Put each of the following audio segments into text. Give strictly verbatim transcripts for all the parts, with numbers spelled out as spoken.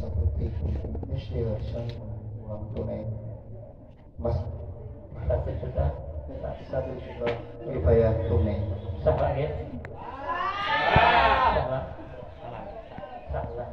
seperti mesti harusnya uang tunai mas satu juta satu juta dibayar tunai salah ya salah salah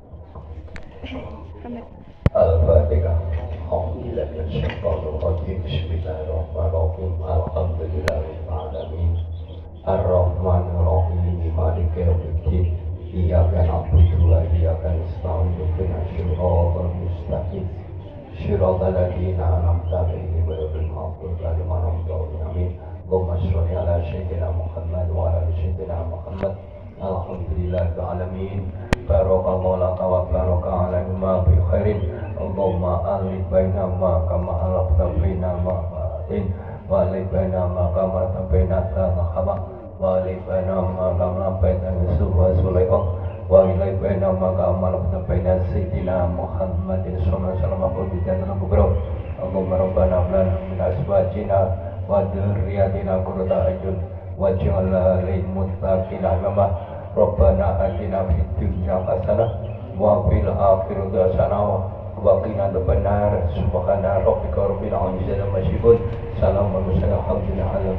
Al-Fatihah. Alhamdulillah syaitanir rajim. Bismillahirrahmanirrahim. Alhamdulillahirabbil alamin. Ar-Rahmanir Rahim. Maliki yaumiddin. Iyyaka na'budu wa iyyaka nasta'in. Ihdinas siratal mustaqim. Shiratal ladzina an'amta 'alaihim ghairil maghdubi 'alaihim waladdallin. Amin. Allahumma shalli 'ala sayyidina Muhammad wa 'ala ali sayyidina Muhammad. Alhamdulillahirabbil alamin. Barakallahu laka wa baraka 'alaihima bi khairin. Allahumma alif bainama kama alafta bainama in wa alif bainama kama tabainata mahama wa alif bainama kama bainata Yusuf wa Sulaikha wa alif bainama kama alafta bainata Sayyidina Muhammadin sallallahu alaihi wasallam wa bidana kubro. Allahumma rabbana lana min azwajina wa dzurriyyatina qurrata a'yun waj'alna lil muttaqina imama. Rabbana atina fid dunya hasanah wa fil akhirati hasanah wa qina adzabannar. Subhana rabbika rabbil izzati amma yasifun. Salamun alal mursalin.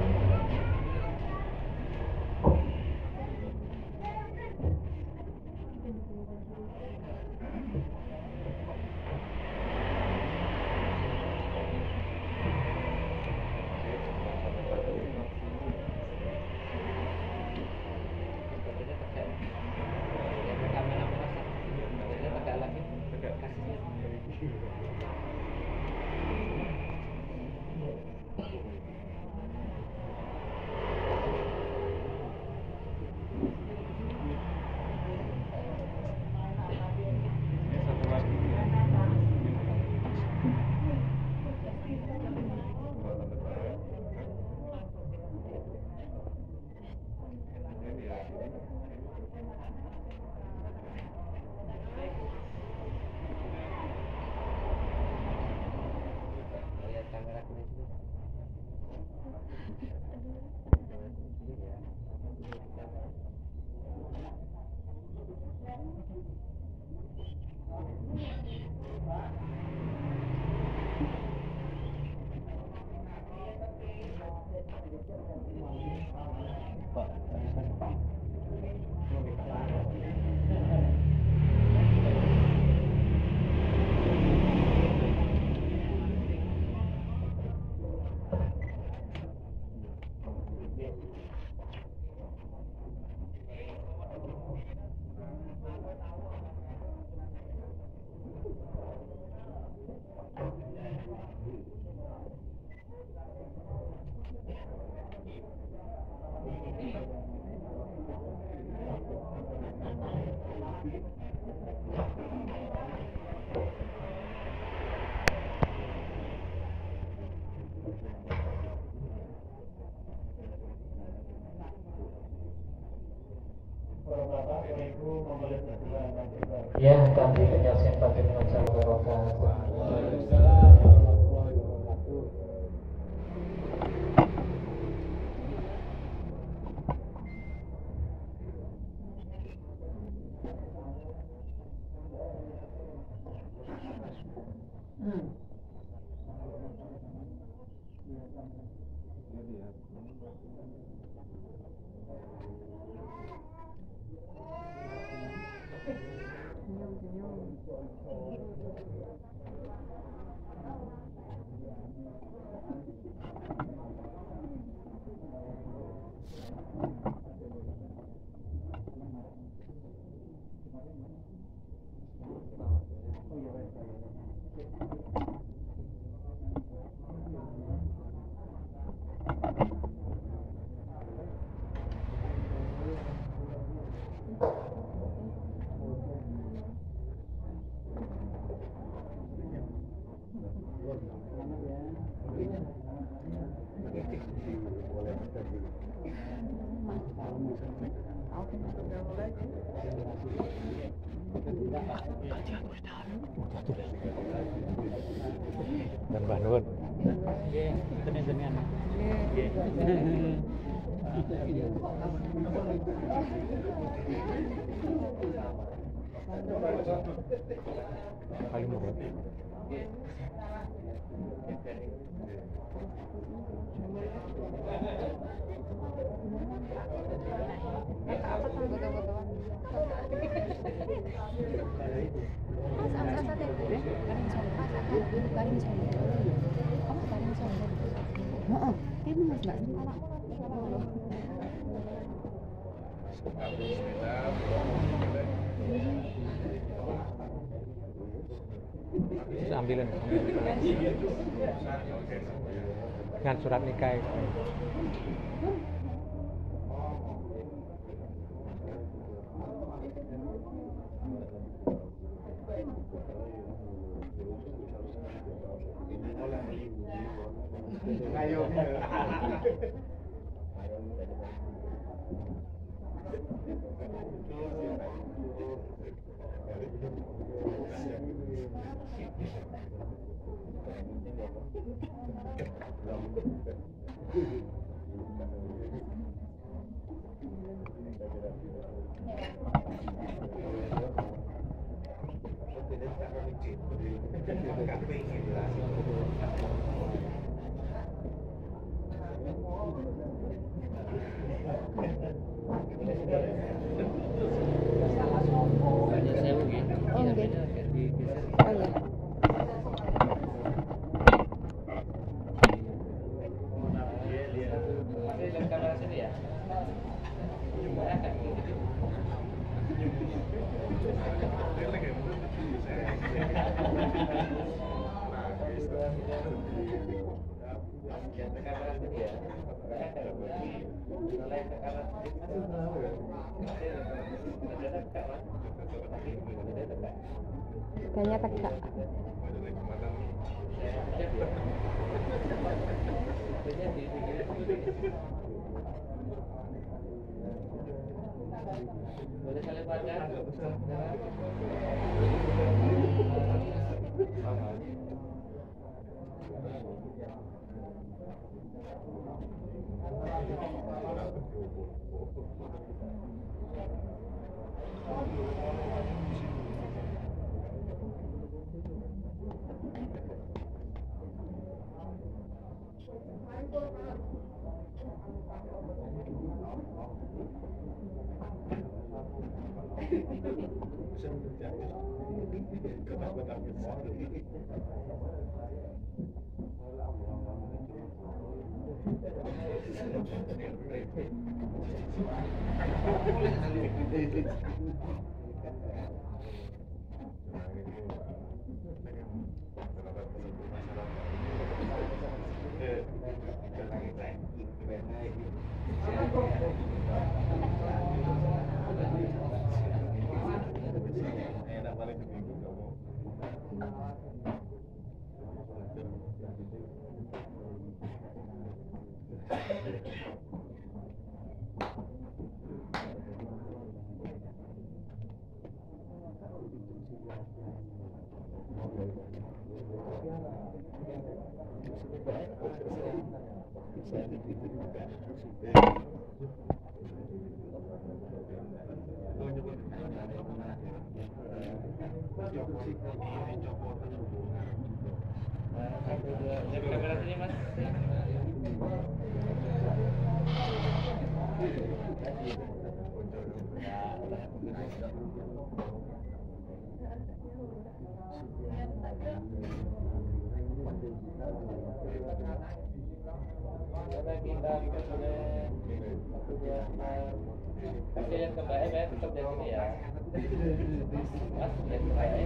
Ya, kami penyaksian Pak Bin Wassalamu warahmatullahi Dan Mbah Nur. Nggih, tenan jenengan. Nggih. Paling murah. Apa tuh foto-fotoan? Mas, asa-asa deh. Garing sofa, garing sofa. Oh, garing sofa. Heeh. Ini Mas Mbak anak. Terus ambilin, ambilin. Dengan surat nikah itu. Oh, gitu. Oh ya. Kayaknya tegak. Boleh saling pandang. Kasih yang kembali, Mbak, tetap di sini ya. Mas, yang kembali.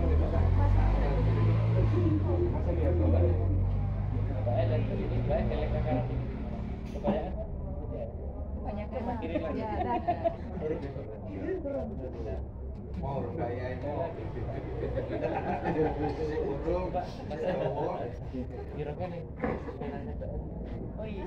Mbak, dan sini, Mbak, kelek ke kanan sini. Kebanyakan? Banyak Kiri lagi. ya, dah. Mau kaya ini. Mbak, kira-kira nih. Oh iya.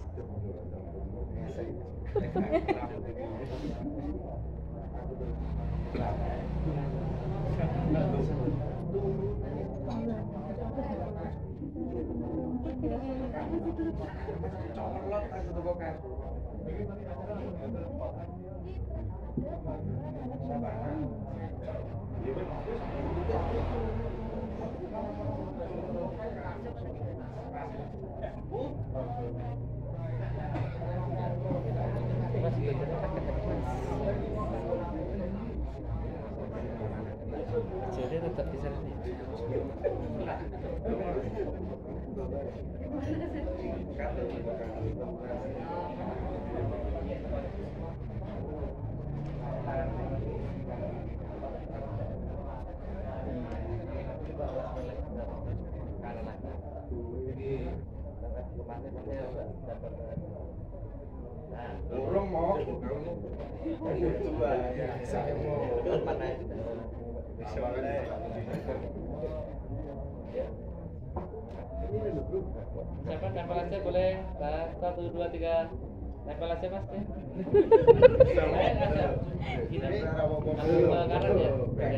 Colot aku tuh kan. Sabana. Jadi tetap di sana nih. Orang mau coba saya mau mana Siapa tempel aja boleh? Satu, dua, tiga. Tempel aja mas ya. Saya ada. Kita ambil ke kanan ya.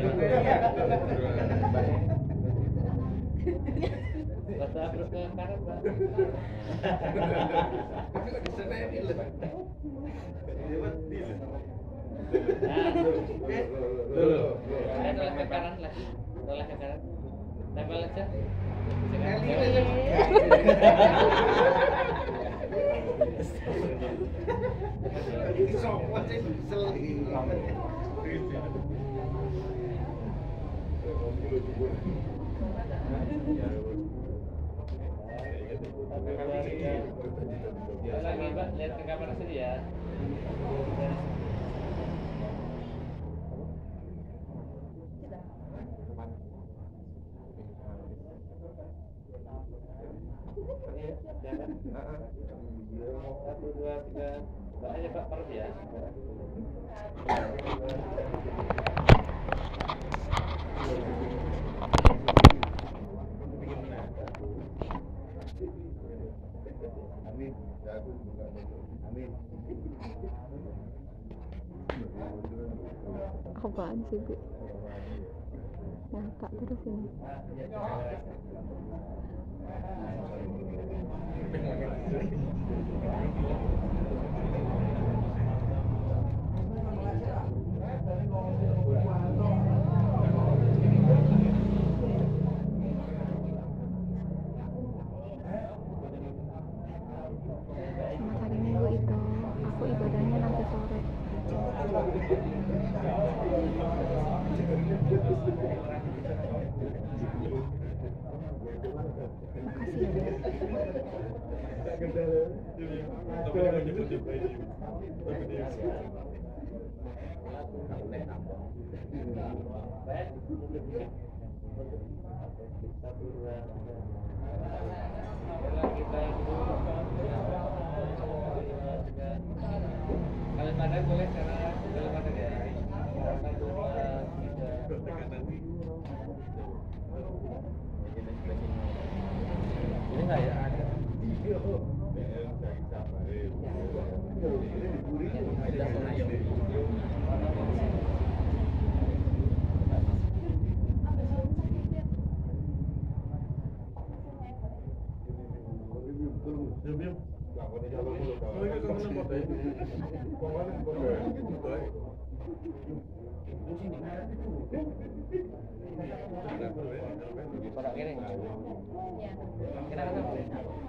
Baca terus ke kanan pak. Saya toleh ke kanan lagi. Toleh ke kanan. Tempel aja. Lagi Pak, lihat ke kamera sini ya. Satu, dua, tiga. Mbak aja Pak, perut ya. Amin. Amin. Apaan sih, Bu? Nyangka terus ini. Selamat hari Minggu itu. Aku ibadahnya nanti sore. Makasih ya. Kalau pada boleh cara kalau pada ya. Satu, dua, tiga. Ini enggak ya? Pada kene. Kena kan boleh.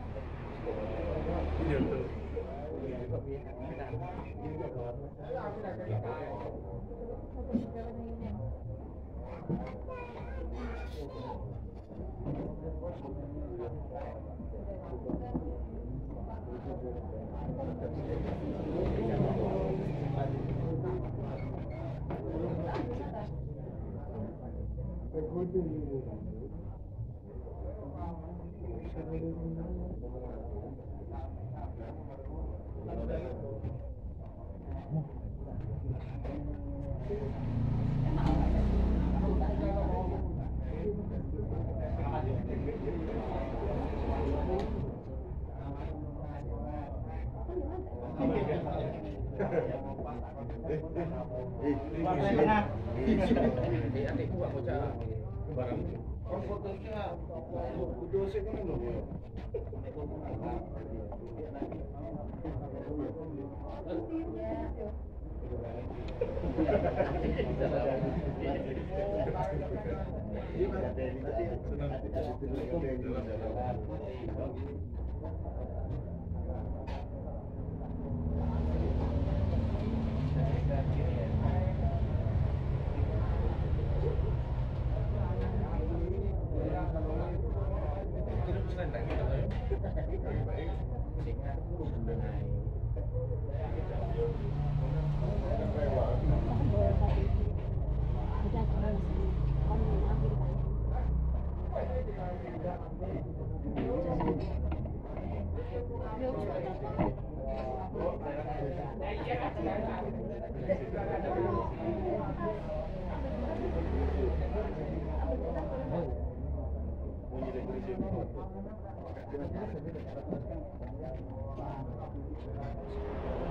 Adikku gak bocah barang. Kon fotonya foto sik kan lho. Bunyi